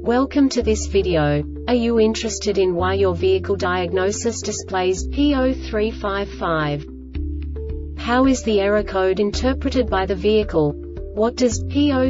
Welcome to this video. Are you interested in why your vehicle diagnosis displays P0355? How is the error code interpreted by the vehicle? What does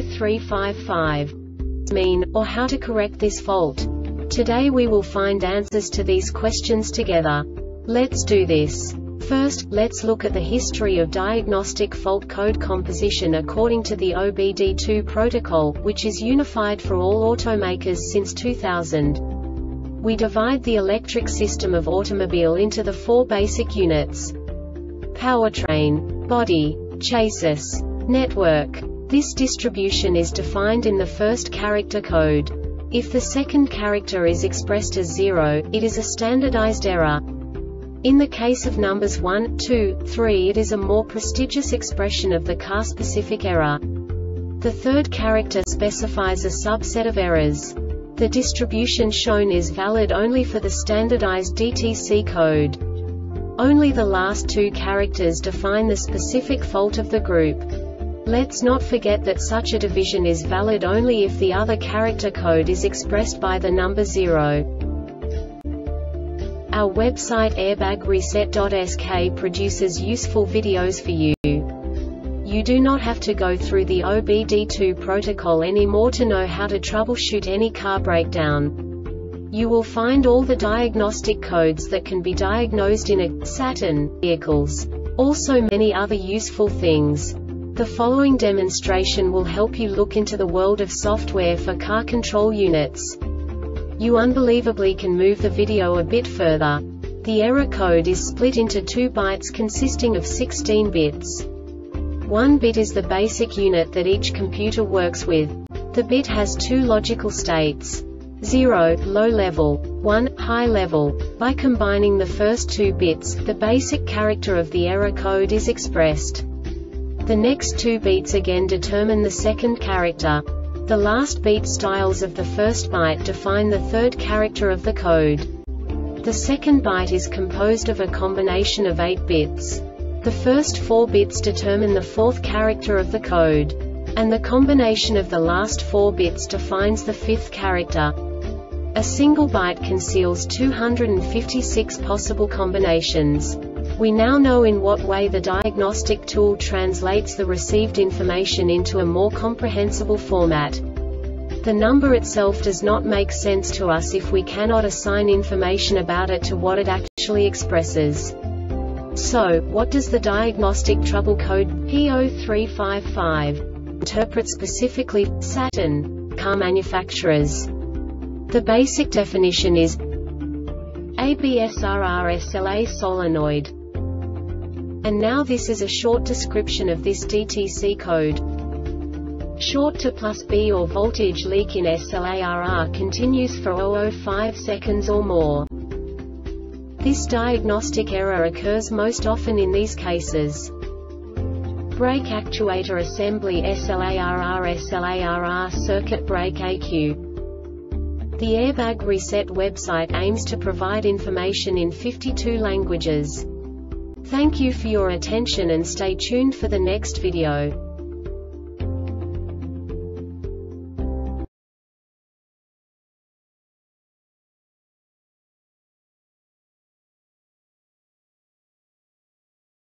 P0355 mean, or how to correct this fault? Today we will find answers to these questions together. Let's do this. First, let's look at the history of diagnostic fault code composition according to the OBD2 protocol, which is unified for all automakers since 2000. We divide the electric system of automobile into the four basic units: powertrain, body, chassis, network. This distribution is defined in the first character code. If the second character is expressed as 0, it is a standardized error. In the case of numbers 1, 2, 3, it is a more prestigious expression of the car-specific error. The third character specifies a subset of errors. The distribution shown is valid only for the standardized DTC code. Only the last two characters define the specific fault of the group. Let's not forget that such a division is valid only if the other character code is expressed by the number 0. Our website airbagreset.sk produces useful videos for you. You do not have to go through the OBD2 protocol anymore to know how to troubleshoot any car breakdown. You will find all the diagnostic codes that can be diagnosed in a Saturn vehicles. Also many other useful things. The following demonstration will help you look into the world of software for car control units. You unbelievably can move the video a bit further. The error code is split into 2 bytes consisting of 16 bits. 1 bit is the basic unit that each computer works with. The bit has 2 logical states: 0, low level, 1, high level. By combining the first 2 bits, the basic character of the error code is expressed. The next 2 beats again determine the second character. The last beat styles of the first byte define the third character of the code. The second byte is composed of a combination of 8 bits. The first 4 bits determine the fourth character of the code. And the combination of the last 4 bits defines the fifth character. A single byte conceals 256 possible combinations. We now know in what way the diagnostic tool translates the received information into a more comprehensible format. The number itself does not make sense to us if we cannot assign information about it to what it actually expresses. So, what does the diagnostic trouble code P0355 interpret specifically for Saturn car manufacturers? The basic definition is ABSRRSLA solenoid. And now this is a short description of this DTC code. Short to +B or voltage leak in SLARR continues for 0.05 seconds or more. This diagnostic error occurs most often in these cases: brake actuator assembly SLARR circuit brake AQ. The Airbag Reset website aims to provide information in 52 languages. Thank you for your attention and stay tuned for the next video.